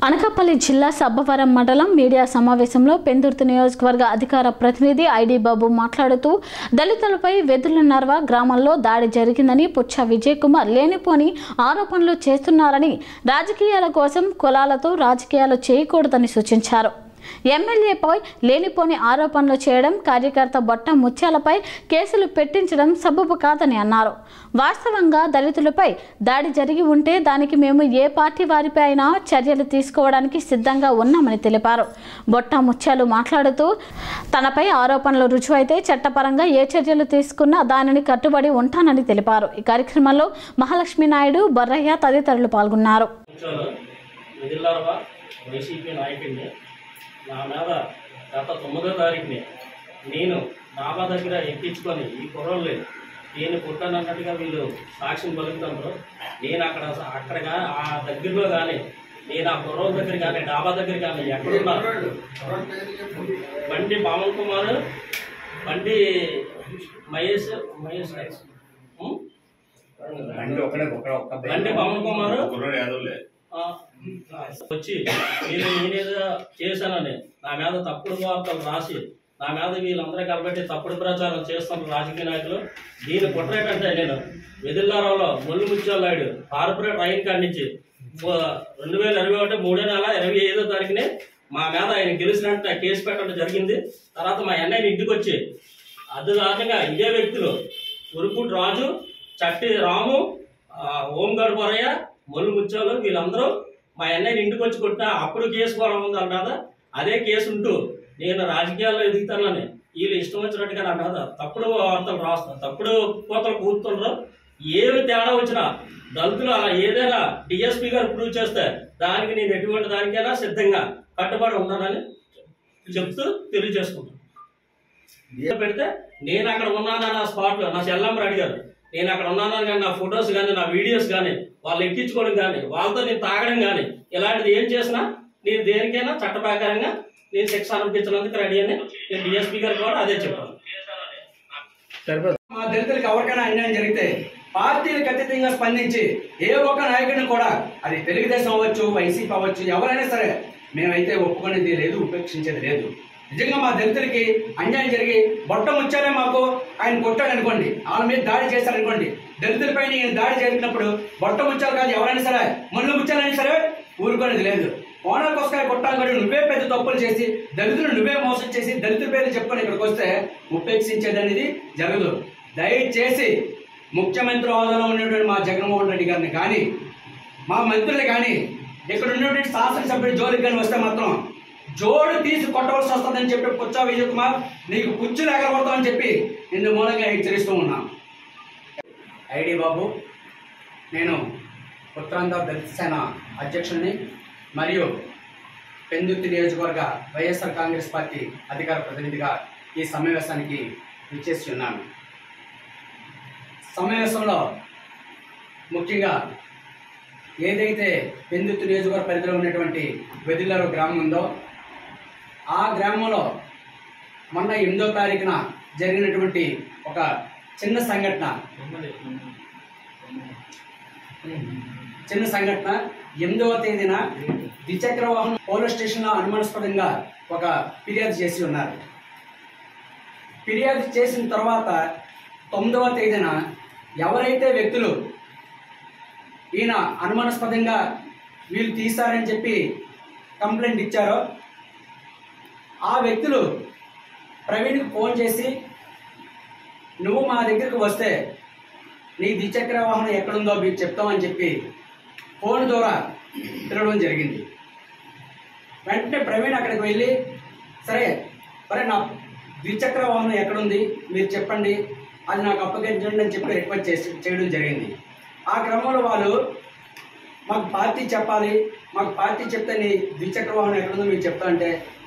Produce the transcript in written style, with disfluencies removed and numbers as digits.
అనకాపల్లి జిల్లా సబ్బవరం మండలం మీడియా సమావేశంలో పెందుర్తి నియోజకవర్గ అధికార ప్రతినిధి ఐడి బాబు మాట్లాడుతూ దళితులపై వెదులనర్వ గ్రామంలో దాడి జరిగిందని పుచ్చ విజయ్ కుమార్ లేనిపోని ఆరోపణలు చేస్తున్నారని రాజకీయాల కోసం కులాలతో రాజకీయాలు చేయకూడదని సూచించారు. ఎమ్మెల్యేపై లేనిపోని ఆరోపణలు చేయడం, కార్యకర్త బొట్ట ముత్యాలపై కేసులు పెట్టించడం సబబు కాదని అన్నారు. వాస్తవంగా దళితులపై దాడి జరిగి ఉంటే దానికి మేము ఏ పార్టీ వారిపై అయినా చర్యలు తీసుకోవడానికి సిద్ధంగా ఉన్నామని తెలిపారు. బొట్ట ముత్యాలు మాట్లాడుతూ తనపై ఆరోపణలు రుజువైతే చట్టపరంగా ఏ చర్యలు తీసుకున్నా దానిని కట్టుబడి ఉంటానని తెలిపారు. ఈ కార్యక్రమంలో మహాలక్ష్మి నాయుడు, బొర్రయ్య తదితరులు పాల్గొన్నారు. నా మీద గత 9వ తారీఖుని నేను డాబా దగ్గర ఎక్కించుకొని ఈ కుర్రోళ్ళు నేను పుట్టానన్నట్టుగా వీళ్ళు సాక్ష్యం పలుకుతారు. నేను అక్కడగా ఆ దగ్గరలో కానీ నేను ఆ కుర్రోళ్ళ దగ్గర కానీ డాబా దగ్గర కానీ ఎక్కడున్నారు బండి పవన్ కుమార్, బండి మహేష్ బండి పవన్ కుమార్ వచ్చి నేనేదో చేశానని నా మీద తప్పుడు వార్తలు రాసి నా మీద వీళ్ళందరూ కాబట్టి తప్పుడు ప్రచారం చేస్తున్న రాజకీయ నాయకులు. దీని కుట్రేటంటే నేను వెదిల్లారంలో మొల్లు ముత్యాలనాయుడు కార్పొరేట్ రైన్ కాడి నుంచి 2021 3వ నెల 25వ తారీఖునే మా మీద ఆయన గెలిచినట్టు కేసు పెట్టడం జరిగింది. తర్వాత మా అన్నయ్యని ఇంటికి వచ్చి అద్భుతంగా ఇదే వ్యక్తులు ఉరుపుటి రాజు, చట్టి రాము, ఓంగాడు బొరయ్య, మొల్లు ముత్యాలు వీళ్ళందరూ మా అన్నయ్యని ఇంటికి వచ్చి కొట్టినా అప్పుడు కేసు కూడా ఉంది అన్నదా. అదే కేసు ఉంటూ నేను రాజకీయాల్లో ఎదుగుతానని వీళ్ళు ఇష్టం వచ్చినట్టుగా నా మీద తప్పుడు వార్తలు రాస్తున్నారు, తప్పుడు కోతలు కూతున్నారు. ఏమి తేడా వచ్చినా దళితులు అలా ఏదైనా డిఎస్పీ గారు ప్రూవ్ చేస్తే దానికి నేను ఎటువంటి దానికైనా సిద్ధంగా కట్టుబడి ఉన్నానని చెప్తూ తెలియజేసుకుంటాను. పెడితే నేను అక్కడ ఉన్నానని ఆ స్పాట్లో నా చెల్లమ్మ అడిగారు. నేను అక్కడ ఉన్నానని కానీ నా ఫొటోస్ కానీ నా వీడియోస్ కానీ వాళ్ళు ఎక్కించుకోవడం కానీ వాళ్ళతో నేను తాగడం కానీ ఇలాంటిది ఏం చేసినా నేను దేనికైనా చట్ట ప్రకారంగా నేను శిక్ష అనుభవించినందుకు రెడీ అని నేను డిఎస్పీ గారు కూడా అదే చెప్పాను. మా దళితులకు ఎవరికైనా అన్యాయం జరిగితే పార్టీలకు అతీతంగా స్పందించి ఏ ఒక్క నాయకుడిని కూడా, అది తెలుగుదేశం అవ్వచ్చు, వైసీపీ అవ్వచ్చు, ఎవరైనా సరే మేమైతే ఒప్పుకునేది లేదు, ఉపేక్షించేది లేదు. నిజంగా మా దళితులకి అన్యాయం జరిగి బొట్ట ముచ్చాలే మాకు ఆయన కొట్టాడు అనుకోండి, వాళ్ళ మీద దాడి చేశారనుకోండి, దళితులపైన ఈయన దాడి జరిగినప్పుడు బొట్ట ముచ్చాలు కాదు ఎవరైనా సరే, ముళ్ళు ముచ్చాలైనా సరే ఊరుకునేది లేదు. ఓనర్కోసకాయ కొట్టాలి కూడా నువ్వే పెద్ద తప్పులు చేసి దళితులు నువ్వే మోసం చేసి దళితుల పేరు చెప్పుకొని ఇక్కడికి వస్తే ఉపేక్షించేది అనేది జరగదు. దయచేసి ముఖ్యమంత్రి హోదాలో ఉన్నటువంటి మా జగన్మోహన్ రెడ్డి గారిని కానీ మా మంత్రులు కానీ ఇక్కడ ఉన్నటువంటి శాసనసభ్యుడు జోలికి కానీ వస్తే మాత్రం జోడు తీసి కొట్టవలసి వస్తుందని చెప్పి పుచ్చ విజయ్ కుమార్ నీకు కుచ్చులు ఎగరగొడతామని చెప్పి నిన్ను మూలంగా హెచ్చరిస్తూ ఉన్నాను. ఐడి బాబు, నేను ఉత్తరాంధ్ర దళిత సేన అధ్యక్షుడిని మరియు పెందుర్తి నియోజకవర్గ వైఎస్ఆర్ కాంగ్రెస్ పార్టీ అధికార ప్రతినిధిగా ఈ సమావేశానికి విచ్చేసి ఉన్నాను. సమావేశంలో ముఖ్యంగా ఏదైతే పెందుర్తి నియోజకవర్గ పరిధిలో ఉన్నటువంటి వెదిల్లారు గ్రామం ఉందో ఆ గ్రామంలో మొన్న 8వ తారీఖున జరిగినటువంటి ఒక చిన్న సంఘటన 8వ తేదీన ద్విచక్ర వాహనం పోలీస్ స్టేషన్లో అనుమానాస్పదంగా ఒక ఫిర్యాదు చేసి ఉన్నారు. ఫిర్యాదు చేసిన తర్వాత 9వ తేదీన ఎవరైతే వ్యక్తులు ఈయన అనుమానాస్పదంగా వీళ్ళు తీశారని చెప్పి కంప్లైంట్ ఇచ్చారో ఆ వ్యక్తులు ప్రవీణ్కి ఫోన్ చేసి నువ్వు మా దగ్గరికి వస్తే నీ ద్విచక్ర వాహనం ఎక్కడుందో మీకు చెప్తామని చెప్పి ఫోన్ ద్వారా తిరగడం జరిగింది. వెంటనే ప్రవీణ్ అక్కడికి వెళ్ళి సరే నా ద్విచక్ర వాహనం ఎక్కడుంది మీరు చెప్పండి, అది నాకు అప్పగించండి అని చెప్పి రిక్వెస్ట్ చేయడం జరిగింది. ఆ క్రమంలో వాళ్ళు మాకు పార్టీ చెప్పాలి, మాకు పార్టీ చెప్తే నీ ద్విచక్ర వాహనం ఎక్కడుందో మీకు చెప్తా అంటే